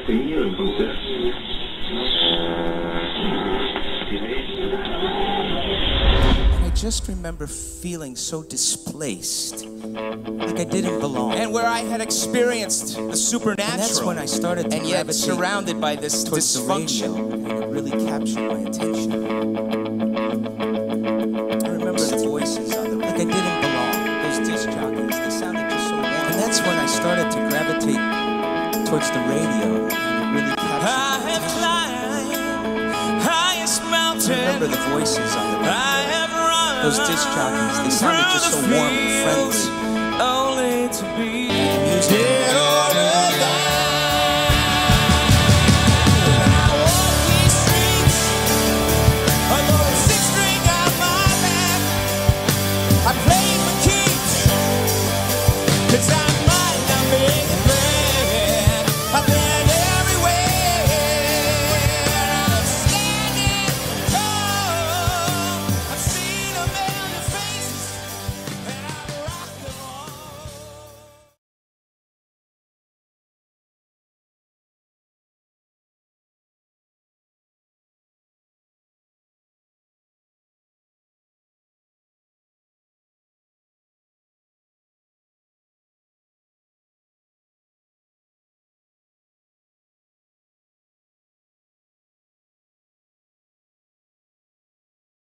tenía entonces. I just remember feeling so displaced, like I didn't belong. And where I had experienced the supernatural. And that's when I started to and yet gravitate surrounded by this towards dysfunction. the radio, and it really captured my attention. I remember the voices on the radio, like I didn't belong. Those disc jockeys, they sounded just so warm. And that's when I started to gravitate towards the radio, and it really captured my attention. Highest mountain. I remember the voices on the radio. I have run Those disc jockeys, they sounded just so warm and friendly. Only to be And the music.